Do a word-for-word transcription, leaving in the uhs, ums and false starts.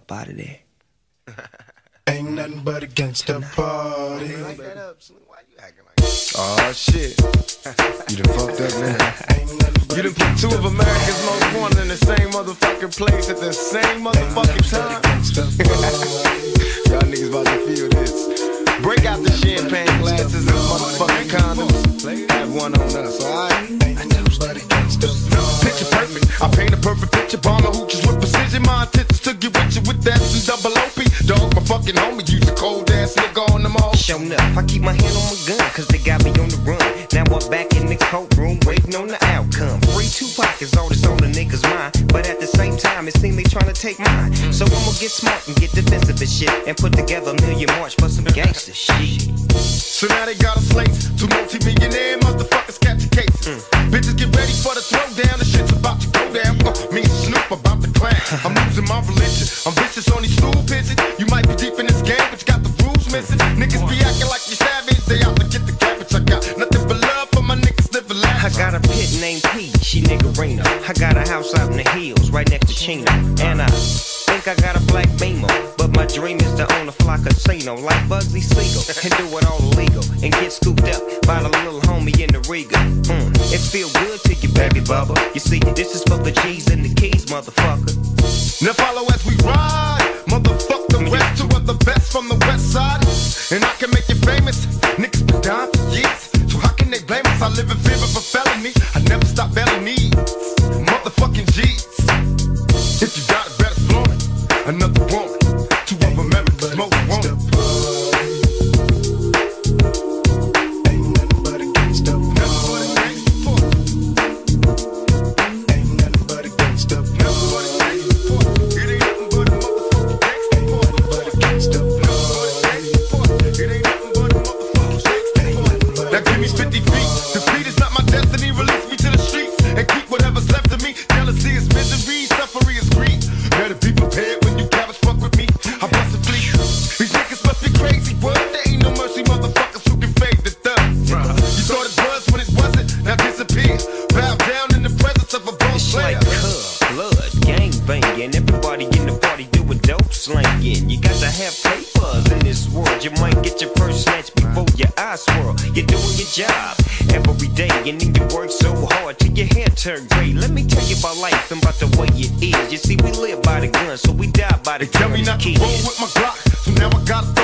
up out of there. Ain't nothing but a gangsta party. Like that up, why you acting like that? Oh shit. You done fucked up now. You done put two of America's most wanted in the same motherfucking place at the same motherfucking time. Y'all niggas about to feel this. Break out the champagne glasses and motherfucking condoms. Have one on us, alright? Picture perfect. I paint a perfect picture. Bomber hooches with precision. My intentions to get with you with that and double O P. Dog, my fucking homie. Use a cold ass nigga on them all. Showing up, I keep my hand on my gun, cause they got me on the run. Now I'm back in the courtroom, waiting on the outcome. Free Tupac is all that's on the niggas' mind, but at the same time, it seems they tryna take mine. So I'ma get smart and get defensive and shit, and put together a million march for some gangster shit. So now they got a slate, two multi-millionaire motherfuckers catching cases. Mm. Bitches get ready for the throwdown, the shit's about to go down. Uh, me and Snoop about to crack. I'm losing my religion, I'm vicious on these stool pigeons. You might be deep in this game, but you got the rules missing. Niggas be acting like you savage, they out to get the cabbage. I got nothing but love for my niggas living life. I got a pit named P, she niggerina. I got a house out in the hills, right next to Chino. And I think I got a black Beamer, but my dream is to own a fly casino like Bugsy Siegel and do it all illegal and get scooped up by the little homie in the Riga. Mm, it feel good to you, baby bubba. You see, this is for the G's and the keys, motherfucker. Now follow as we ride, motherfuck the rest. Two of the best from the west side, and I can make you famous. Niggas been down for years, so how can they blame us? I live in fear of a felony. I never stop belly needs, motherfucking G's. If you got it, better flaunt it. Another woman, two of America's most wanted. And everybody in the party doing dope slanging. You got to have papers in this world. You might get your first snatch before your eyes swirl. You're doing your job every day, and then you work so hard till your hair turn gray. Let me tell you about life and about the way it is. You see, we live by the gun, so we die by the gun. They tell me not to roll with my Glock, so now I gotta